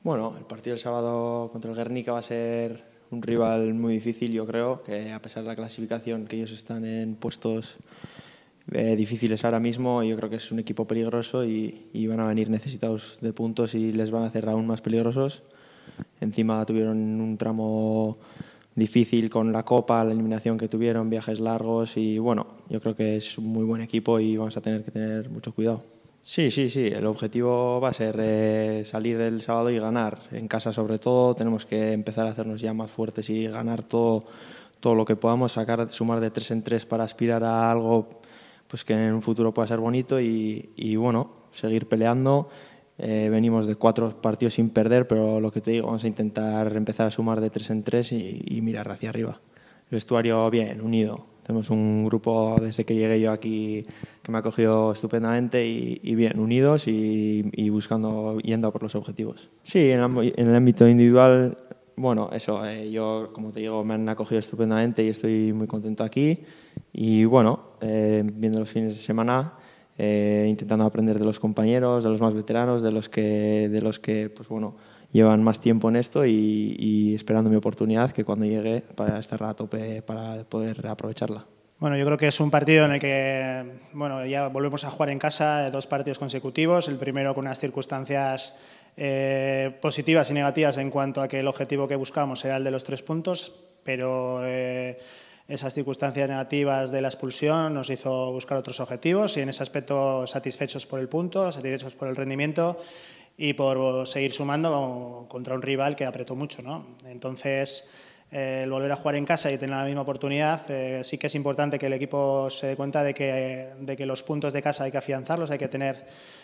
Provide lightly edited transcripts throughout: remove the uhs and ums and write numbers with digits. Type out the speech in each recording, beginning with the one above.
Bueno, el partido del sábado contra el Guernica va a ser un rival muy difícil, yo creo, que a pesar de la clasificación, que ellos están en puestos difíciles ahora mismo, yo creo que es un equipo peligroso y van a venir necesitados de puntos y les van a hacer aún más peligrosos. Encima tuvieron un tramo difícil con la Copa, la eliminación que tuvieron, viajes largos y bueno, yo creo que es un muy buen equipo y vamos a tener que tener mucho cuidado. Sí, el objetivo va a ser salir el sábado y ganar. En casa sobre todo tenemos que empezar a hacernos ya más fuertes y ganar todo lo que podamos, sumar de 3 en 3 para aspirar a algo pues que en un futuro pueda ser bonito y bueno, seguir peleando. Venimos de 4 partidos sin perder, pero lo que te digo, vamos a intentar empezar a sumar de 3 en 3 y mirar hacia arriba. El vestuario bien, unido. Tenemos un grupo desde que llegué yo aquí que me ha acogido estupendamente y bien, unidos y buscando, yendo a por los objetivos. Sí, en el ámbito individual, bueno, eso, yo como te digo me han acogido estupendamente y estoy muy contento aquí y bueno, viendo los fines de semana, intentando aprender de los compañeros, de los más veteranos, de los que pues bueno, llevan más tiempo en esto y esperando mi oportunidad que cuando llegue para estar a tope para poder aprovecharla. Bueno, yo creo que es un partido en el que bueno, ya volvemos a jugar en casa 2 partidos consecutivos, el primero con unas circunstancias positivas y negativas en cuanto a que el objetivo que buscábamos era el de los 3 puntos, pero esas circunstancias negativas de la expulsión nos hizo buscar otros objetivos y en ese aspecto satisfechos por el punto, satisfechos por el rendimiento y por seguir sumando contra un rival que apretó mucho, ¿no? Entonces, el volver a jugar en casa y tener la misma oportunidad, sí que es importante que el equipo se dé cuenta de que los puntos de casa hay que afianzarlos, hay que tener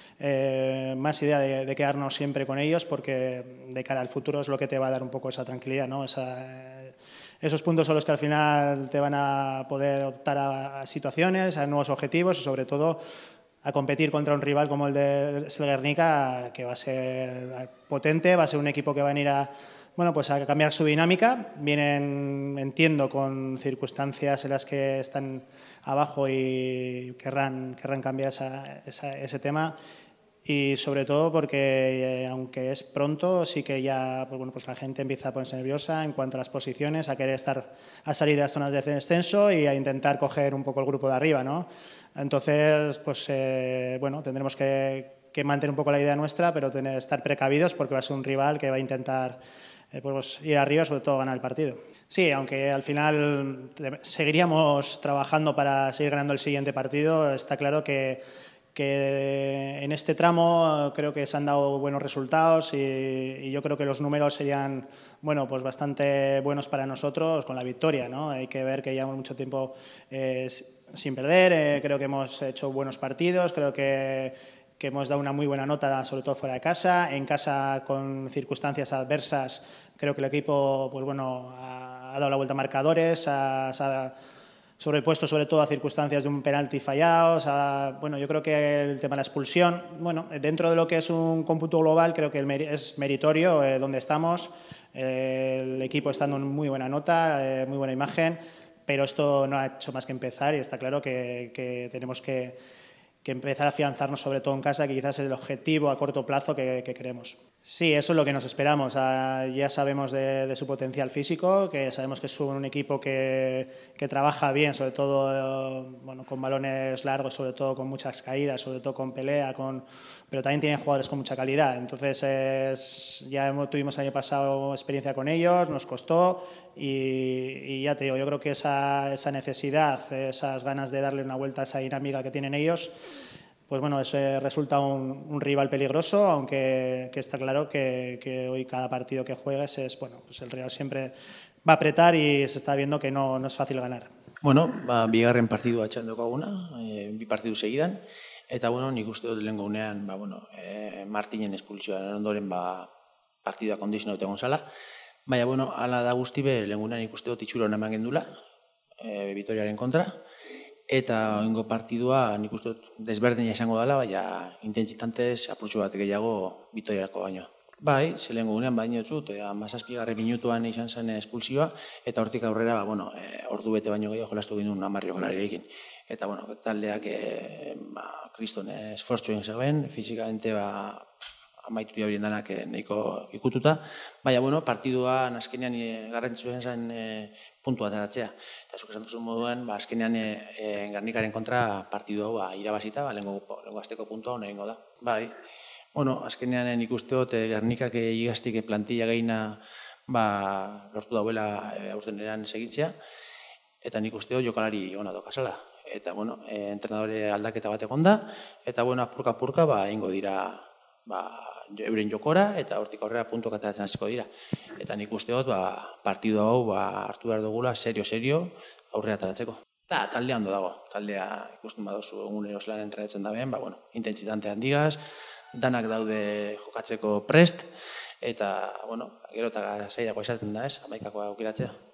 más idea de quedarnos siempre con ellos porque de cara al futuro es lo que te va a dar un poco esa tranquilidad, ¿no? Esos puntos son los que al final te van a poder optar a situaciones, a nuevos objetivos y sobre todo a competir contra un rival como el de Guernica, que va a ser potente, va a ser un equipo que va a venir a cambiar su dinámica. Vienen, entiendo, con circunstancias en las que están abajo y querrán cambiar ese tema. Y sobre todo porque, aunque es pronto, sí que ya pues la gente empieza a ponerse nerviosa en cuanto a las posiciones, a querer salir de las zonas de descenso y a intentar coger un poco el grupo de arriba, ¿no? Entonces, pues tendremos que mantener un poco la idea nuestra, pero estar precavidos porque va a ser un rival que va a intentar ir arriba, sobre todo ganar el partido. Sí, aunque al final seguiríamos trabajando para seguir ganando el siguiente partido, está claro que en este tramo creo que se han dado buenos resultados y yo creo que los números serían pues bastante buenos para nosotros con la victoria, ¿no? Hay que ver que llevamos mucho tiempo sin perder, creo que hemos hecho buenos partidos, creo que hemos dado una muy buena nota, sobre todo fuera de casa. En casa, con circunstancias adversas, creo que el equipo ha dado la vuelta a marcadores, sobrepuesto sobre todo a circunstancias de un penalti fallado. Yo creo que el tema de la expulsión, dentro de lo que es un cómputo global, creo que es meritorio donde estamos. El equipo está dando muy buena nota, muy buena imagen, pero esto no ha hecho más que empezar y está claro que tenemos que empezar a afianzarnos sobre todo en casa, que quizás es el objetivo a corto plazo que queremos. Sí, eso es lo que nos esperamos. Ya sabemos de su potencial físico, que sabemos que es un equipo que trabaja bien, sobre todo con balones largos, sobre todo con muchas caídas, sobre todo con pelea, pero también tienen jugadores con mucha calidad. Entonces ya tuvimos el año pasado experiencia con ellos, nos costó y ya te digo, yo creo que esa necesidad, esas ganas de darle una vuelta a esa dinámica que tienen ellos, pues resulta un rival peligroso, aunque está claro que hoy cada partido que juegues pues el Real siempre va a apretar y se está viendo que no es fácil ganar. Bueno, bigarren partidua atxan daukaguna, 2 partidu segidan, eta nik uste dut lehenko unean, Martinen espulsioaren ondoren partidua kondizionatu egon zala, baina, ala da guztibe, lehenko nik uste dut itxura hona eman gendula, Vitoriaren kontra, eta oingo partidua nik uste dut desberdina izango dela, baina intentsitantez apurtxo bat gehiago Vitoriarako baino. Bai, zelengo gunean baino zut, 17. minutuan izan zen espulsioa, eta hortik aurrera, ordu bete baino gehiago jolastu gindun 10 jolarirekin. Eta, taldeak kriston esfortzu egin zegoen, fizikamente amaitu dira horien danak nahiko ikututa, baina, bueno, partiduan azkenean garrantzitsuen zen puntua ateratzea. Eta zuk esan duzu moduen, azkenean Gernikaren kontra partidu hau irabazita, lehenko azteko puntua hona egingo da. Bai, bueno, azkenean nik uste dut Gernikak igaztik plantilla gehiena lortu dauela aurten eran segitzea, eta nik uste dut jokalari ona dokazala. Eta, bueno, entrenadore aldaketa bat egon da, eta, bueno, apurka-apurka egingo dira euren jokora, eta hortik aurrera puntuak ateratzen hasiko dira. Eta nik uste dut partidu hau hartu behar dugula serio aurrera ateratzeko. Eta taldea ondo dago, taldea ikusten baduzu egunero zelan entrenatzen da ben, intentsitate handigaz, danak daude jokatzeko prest, eta, bueno, gero eta zailagoa izaten da ez, 11 aukeratzea.